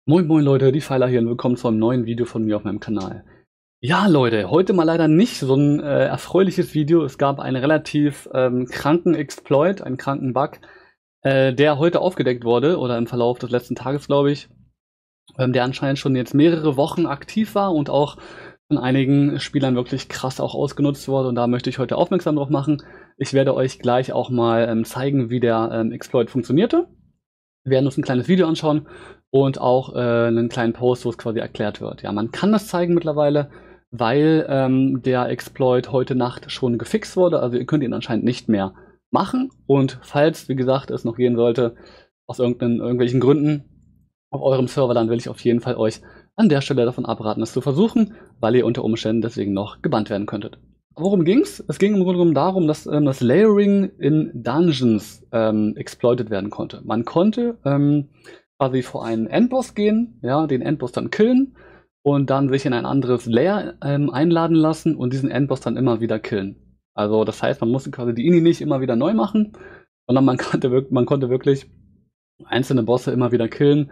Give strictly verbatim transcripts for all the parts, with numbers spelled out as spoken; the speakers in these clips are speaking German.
Moin moin Leute, die Pfeiler hier und willkommen zu einem neuen Video von mir auf meinem Kanal. Ja Leute, heute mal leider nicht so ein äh, erfreuliches Video. Es gab einen relativ ähm, kranken Exploit, einen kranken Bug, äh, der heute aufgedeckt wurde oder im Verlauf des letzten Tages, glaube ich, ähm, der anscheinend schon jetzt mehrere Wochen aktiv war und auch von einigen Spielern wirklich krass auch ausgenutzt wurde, und da möchte ich heute aufmerksam drauf machen. Ich werde euch gleich auch mal ähm, zeigen, wie der ähm, Exploit funktionierte. Wir werden uns ein kleines Video anschauen und auch äh, einen kleinen Post, wo es quasi erklärt wird. Ja, man kann das zeigen mittlerweile, weil ähm, der Exploit heute Nacht schon gefixt wurde. Also ihr könnt ihn anscheinend nicht mehr machen. Und falls, wie gesagt, es noch gehen sollte, aus irgendeinen, irgendwelchen Gründen auf eurem Server, dann will ich auf jeden Fall euch an der Stelle davon abraten, es zu versuchen, weil ihr unter Umständen deswegen noch gebannt werden könntet. Worum ging's? Es ging im Grunde genommen darum, dass ähm, das Layering in Dungeons ähm, exploited werden konnte. Man konnte ähm, quasi vor einen Endboss gehen, ja, den Endboss dann killen und dann sich in ein anderes Layer ähm, einladen lassen und diesen Endboss dann immer wieder killen. Also das heißt, man musste quasi die Ini nicht immer wieder neu machen, sondern man konnte, man konnte wirklich einzelne Bosse immer wieder killen.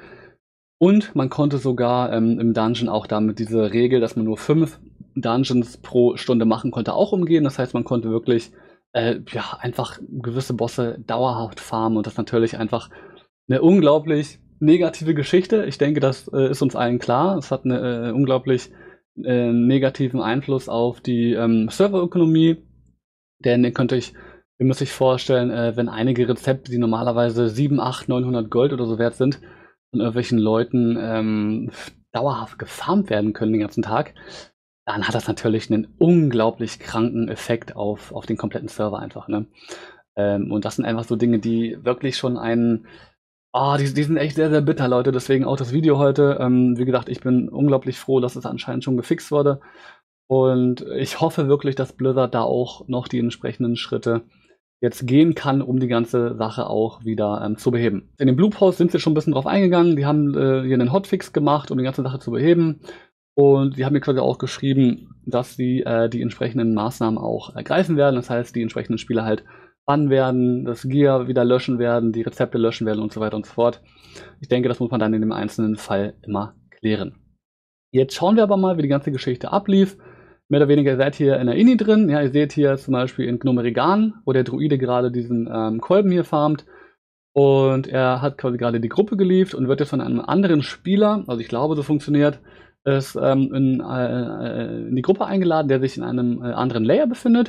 Und man konnte sogar ähm, im Dungeon auch damit diese Regel, dass man nur fünf Dungeons pro Stunde machen konnte, auch umgehen. Das heißt, man konnte wirklich äh, ja, einfach gewisse Bosse dauerhaft farmen, und das ist natürlich einfach eine unglaublich negative Geschichte. Ich denke, das äh, ist uns allen klar. Es hat einen äh, unglaublich äh, negativen Einfluss auf die ähm, Serverökonomie, denn ihr könnt euch, ihr müsst euch vorstellen, äh, wenn einige Rezepte, die normalerweise sieben, acht, neunhundert Gold oder so wert sind, von irgendwelchen Leuten ähm, dauerhaft gefarmt werden können den ganzen Tag, dann hat das natürlich einen unglaublich kranken Effekt auf, auf den kompletten Server einfach, ne? Ähm, und das sind einfach so Dinge, die wirklich schon einen, oh, die, die sind echt sehr, sehr bitter, Leute, deswegen auch das Video heute. Ähm, wie gesagt, ich bin unglaublich froh, dass es anscheinend schon gefixt wurde, und ich hoffe wirklich, dass Blizzard da auch noch die entsprechenden Schritte jetzt gehen kann, um die ganze Sache auch wieder ähm, zu beheben. In dem Blue Post sind sie schon ein bisschen drauf eingegangen. Die haben äh, hier einen Hotfix gemacht, um die ganze Sache zu beheben. Und die haben mir quasi auch geschrieben, dass sie äh, die entsprechenden Maßnahmen auch ergreifen werden. Das heißt, die entsprechenden Spieler halt bannen werden, das Gear wieder löschen werden, die Rezepte löschen werden und so weiter und so fort. Ich denke, das muss man dann in dem einzelnen Fall immer klären. Jetzt schauen wir aber mal, wie die ganze Geschichte ablief. Mehr oder weniger seid ihr in der Ini drin. Ja, ihr seht hier zum Beispiel in Gnomerigan, wo der Druide gerade diesen ähm, Kolben hier farmt. Und er hat quasi gerade die Gruppe geliefert und wird jetzt von einem anderen Spieler, also ich glaube, so funktioniert es, ähm, in, äh, in die Gruppe eingeladen, der sich in einem äh, anderen Layer befindet.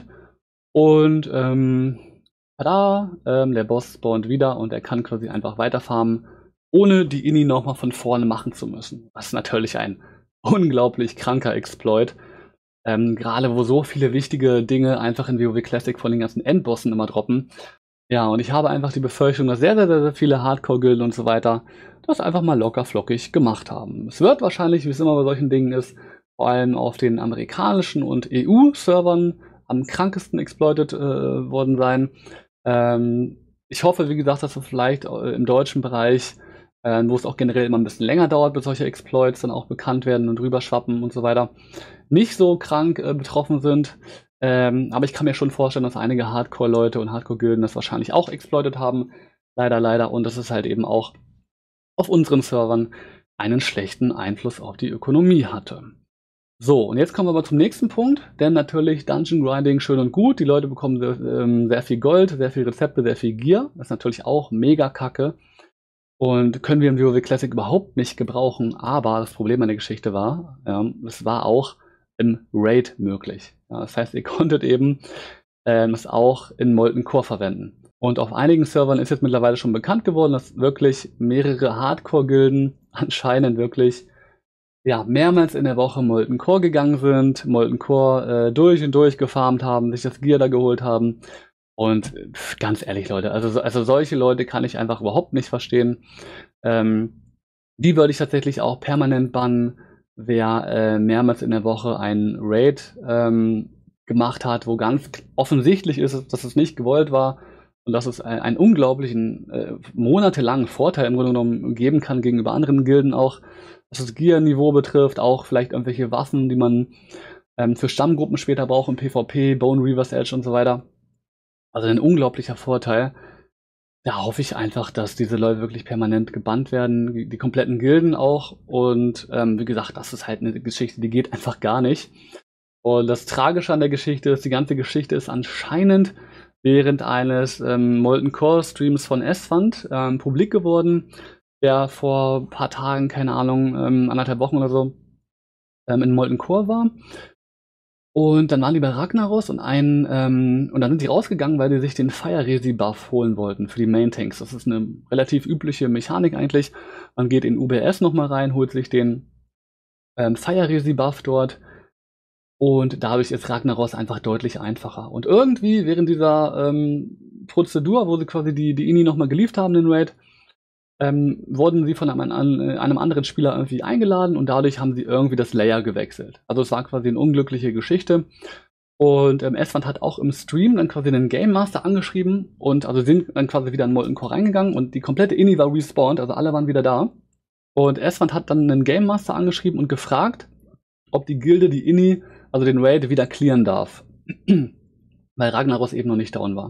Und ähm, tada, ähm, der Boss spawnt wieder und er kann quasi einfach weiterfarmen, ohne die Ini nochmal von vorne machen zu müssen. Das ist natürlich ein unglaublich kranker Exploit. Ähm, Gerade wo so viele wichtige Dinge einfach in WoW Classic von den ganzen Endbossen immer droppen. Ja, und ich habe einfach die Befürchtung, dass sehr, sehr, sehr viele Hardcore-Gilden und so weiter das einfach mal locker flockig gemacht haben. Es wird wahrscheinlich, wie es immer bei solchen Dingen ist, vor allem auf den amerikanischen und E U-Servern am krankesten exploited äh, worden sein. Ähm, ich hoffe, wie gesagt, dass wir vielleicht äh, im deutschen Bereich, äh, wo es auch generell immer ein bisschen länger dauert, bis solche Exploits dann auch bekannt werden und rüberschwappen und so weiter, nicht so krank äh, betroffen sind. Ähm, aber ich kann mir schon vorstellen, dass einige Hardcore-Leute und Hardcore-Gilden das wahrscheinlich auch exploitet haben. Leider, leider. Und das ist halt eben auch auf unseren Servern einen schlechten Einfluss auf die Ökonomie hatte. So, und jetzt kommen wir aber zum nächsten Punkt, denn natürlich Dungeon Grinding schön und gut. Die Leute bekommen sehr, ähm, sehr viel Gold, sehr viel Rezepte, sehr viel Gear. Das ist natürlich auch mega kacke. Und können wir im WoW Classic überhaupt nicht gebrauchen. Aber das Problem an der Geschichte war, ja, es war auch im Raid möglich. Ja, das heißt, ihr konntet eben ähm, es auch in Molten Core verwenden. Und auf einigen Servern ist jetzt mittlerweile schon bekannt geworden, dass wirklich mehrere Hardcore-Gilden anscheinend wirklich ja, mehrmals in der Woche Molten Core gegangen sind, Molten Core äh, durch und durch gefarmt haben, sich das Gear da geholt haben. Und pff, ganz ehrlich, Leute, also, also solche Leute kann ich einfach überhaupt nicht verstehen. Ähm, die würde ich tatsächlich auch permanent bannen, wer äh, mehrmals in der Woche einen Raid ähm, gemacht hat, wo ganz offensichtlich ist, dass es nicht gewollt war und dass es ein, einen unglaublichen, äh, monatelangen Vorteil im Grunde genommen geben kann gegenüber anderen Gilden auch, was das Gear-Niveau betrifft, auch vielleicht irgendwelche Waffen, die man ähm, für Stammgruppen später braucht im PvP, Bone Reaver's Edge und so weiter. Also ein unglaublicher Vorteil. da hoffe ich einfach, dass diese Leute wirklich permanent gebannt werden, die, die kompletten Gilden auch. Und ähm, wie gesagt, das ist halt eine Geschichte, die geht einfach gar nicht. Und das Tragische an der Geschichte ist, die ganze Geschichte ist anscheinend während eines ähm, Molten Core Streams von Esfand ähm, publik geworden, der vor ein paar Tagen, keine Ahnung, ähm, anderthalb Wochen oder so, ähm, in Molten Core war. Und dann waren die bei Ragnaros und ein, ähm, und dann sind die rausgegangen, weil die sich den Fire Resi Buff holen wollten für die Main Tanks. Das ist eine relativ übliche Mechanik eigentlich. Man geht in U B S nochmal rein, holt sich den ähm, Fire Resi Buff dort. Und dadurch ist Ragnaros einfach deutlich einfacher. Und irgendwie während dieser ähm, Prozedur, wo sie quasi die, die Ini nochmal geliefert haben, den Raid, ähm, wurden sie von einem, einem anderen Spieler irgendwie eingeladen und dadurch haben sie irgendwie das Layer gewechselt. Also es war quasi eine unglückliche Geschichte. Und ähm, Esfand hat auch im Stream dann quasi den Game Master angeschrieben und also sind dann quasi wieder in Molten Core reingegangen und die komplette Ini war respawned, also alle waren wieder da. Und Esfand hat dann einen Game Master angeschrieben und gefragt, ob die Gilde die Ini, also den Raid, wieder clearen darf. Weil Ragnaros eben noch nicht down war.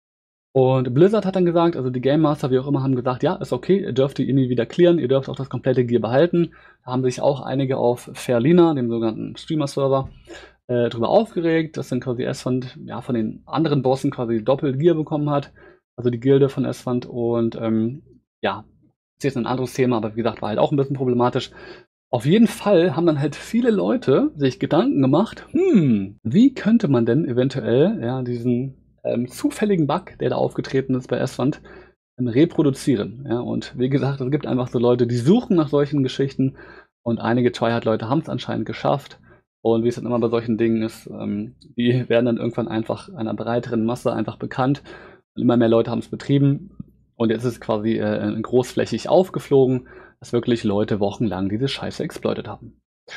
Und Blizzard hat dann gesagt, also die Game Master, wie auch immer, haben gesagt, ja, ist okay, ihr dürft die Ini wieder clearen, ihr dürft auch das komplette Gear behalten. Da haben sich auch einige auf Fairlina, dem sogenannten Streamer-Server, äh, drüber aufgeregt, dass dann quasi Esfand ja, von den anderen Bossen quasi doppelt Gear bekommen hat. Also die Gilde von Esfand und ähm, ja, ist jetzt ein anderes Thema, aber wie gesagt, war halt auch ein bisschen problematisch. Auf jeden Fall haben dann halt viele Leute sich Gedanken gemacht, hm, wie könnte man denn eventuell ja, diesen ähm, zufälligen Bug, der da aufgetreten ist bei Esfand, ähm, reproduzieren. Ja? Und wie gesagt, es gibt einfach so Leute, die suchen nach solchen Geschichten und einige Tryhard-Leute haben es anscheinend geschafft. Und wie es dann immer bei solchen Dingen ist, ähm, die werden dann irgendwann einfach einer breiteren Masse einfach bekannt. Und immer mehr Leute haben es betrieben. Und jetzt ist es quasi äh, großflächig aufgeflogen, dass wirklich Leute wochenlang diese Scheiße exploitet haben.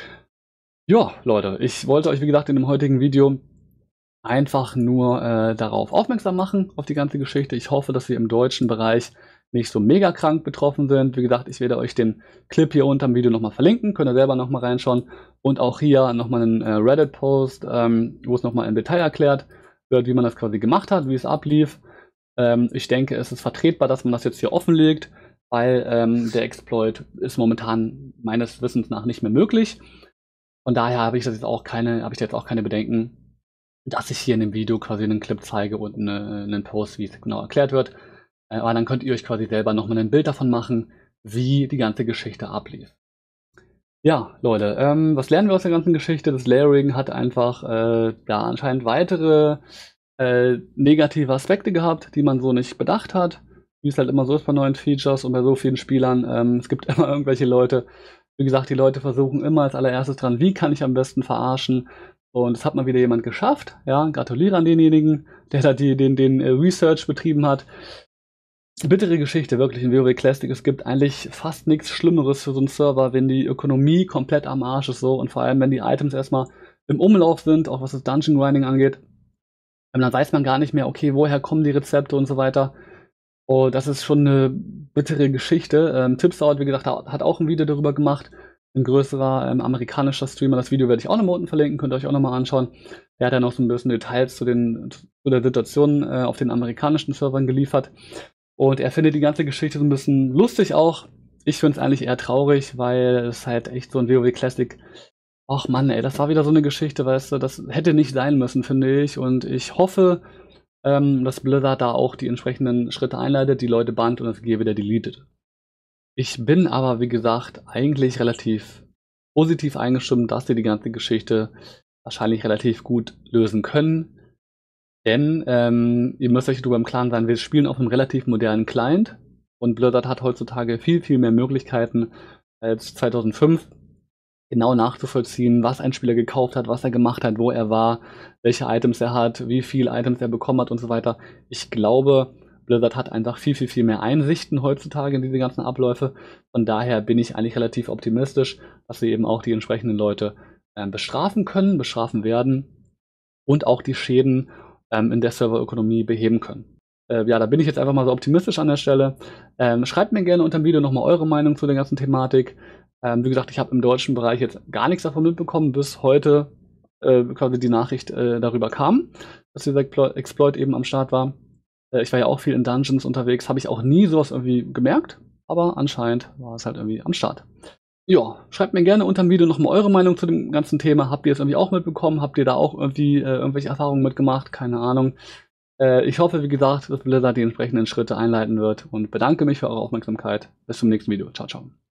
Ja, Leute, ich wollte euch, wie gesagt, in dem heutigen Video einfach nur äh, darauf aufmerksam machen, auf die ganze Geschichte. Ich hoffe, dass wir im deutschen Bereich nicht so mega krank betroffen sind. Wie gesagt, ich werde euch den Clip hier unter dem Video nochmal verlinken, könnt ihr selber nochmal reinschauen. Und auch hier nochmal einen äh, Reddit-Post, ähm, wo es nochmal im Detail erklärt wird, wie man das quasi gemacht hat, wie es ablief. Ähm, ich denke, es ist vertretbar, dass man das jetzt hier offenlegt, weil ähm, der Exploit ist momentan meines Wissens nach nicht mehr möglich. Von daher habe ich das jetzt auch keine, habe ich jetzt auch keine Bedenken, dass ich hier in dem Video quasi einen Clip zeige und eine, einen Post, wie es genau erklärt wird. Äh, aber dann könnt ihr euch quasi selber nochmal ein Bild davon machen, wie die ganze Geschichte ablief. Ja, Leute, ähm, was lernen wir aus der ganzen Geschichte? Das Layering hat einfach äh, ja, anscheinend weitere äh, negative Aspekte gehabt, die man so nicht bedacht hat. Wie es halt immer so ist bei neuen Features und bei so vielen Spielern. Ähm, es gibt immer irgendwelche Leute, wie gesagt, die Leute versuchen immer als allererstes dran, wie kann ich am besten verarschen? Und es hat mal wieder jemand geschafft. Ja, gratuliere an denjenigen, der da die, den, den äh, Research betrieben hat. Bittere Geschichte, wirklich in WoW Classic. Es gibt eigentlich fast nichts Schlimmeres für so einen Server, wenn die Ökonomie komplett am Arsch ist so und vor allem, wenn die Items erstmal im Umlauf sind, auch was das Dungeon Grinding angeht. Und dann weiß man gar nicht mehr, okay, woher kommen die Rezepte und so weiter. Oh, das ist schon eine bittere Geschichte. Ähm, Tipsout, wie gesagt, hat auch ein Video darüber gemacht. Ein größerer ähm, amerikanischer Streamer. Das Video werde ich auch nochmal unten verlinken, könnt ihr euch auch nochmal anschauen. Der hat ja noch so ein bisschen Details zu, den, zu der Situation äh, auf den amerikanischen Servern geliefert. Und er findet die ganze Geschichte so ein bisschen lustig auch. Ich finde es eigentlich eher traurig, weil es halt echt so ein WoW Classic. Ach Mann, ey, das war wieder so eine Geschichte, weißt du, das hätte nicht sein müssen, finde ich. Und ich hoffe, ähm, dass Blizzard da auch die entsprechenden Schritte einleitet, die Leute bannt und das Gear wieder deletet. Ich bin aber, wie gesagt, eigentlich relativ positiv eingestimmt, dass sie die ganze Geschichte wahrscheinlich relativ gut lösen können. Denn ähm, ihr müsst euch darüber im Klaren sein, wir spielen auf einem relativ modernen Client und Blizzard hat heutzutage viel, viel mehr Möglichkeiten als zweitausendfünf, genau nachzuvollziehen, was ein Spieler gekauft hat, was er gemacht hat, wo er war, welche Items er hat, wie viele Items er bekommen hat und so weiter. Ich glaube, Blizzard hat einfach viel, viel, viel mehr Einsichten heutzutage in diese ganzen Abläufe. Von daher bin ich eigentlich relativ optimistisch, dass sie eben auch die entsprechenden Leute äh, bestrafen können, bestrafen werden und auch die Schäden ähm, in der Serverökonomie beheben können. Äh, ja, da bin ich jetzt einfach mal so optimistisch an der Stelle. Ähm, schreibt mir gerne unter dem Video nochmal eure Meinung zu der ganzen Thematik. Ähm, wie gesagt, ich habe im deutschen Bereich jetzt gar nichts davon mitbekommen, bis heute äh, quasi die Nachricht äh, darüber kam, dass dieser Exploit eben am Start war. Äh, ich war ja auch viel in Dungeons unterwegs, habe ich auch nie sowas irgendwie gemerkt, aber anscheinend war es halt irgendwie am Start. Ja, schreibt mir gerne unter dem Video nochmal eure Meinung zu dem ganzen Thema. Habt ihr es irgendwie auch mitbekommen? Habt ihr da auch irgendwie äh, irgendwelche Erfahrungen mitgemacht? Keine Ahnung. Äh, ich hoffe, wie gesagt, dass Blizzard die entsprechenden Schritte einleiten wird und bedanke mich für eure Aufmerksamkeit. Bis zum nächsten Video. Ciao, ciao.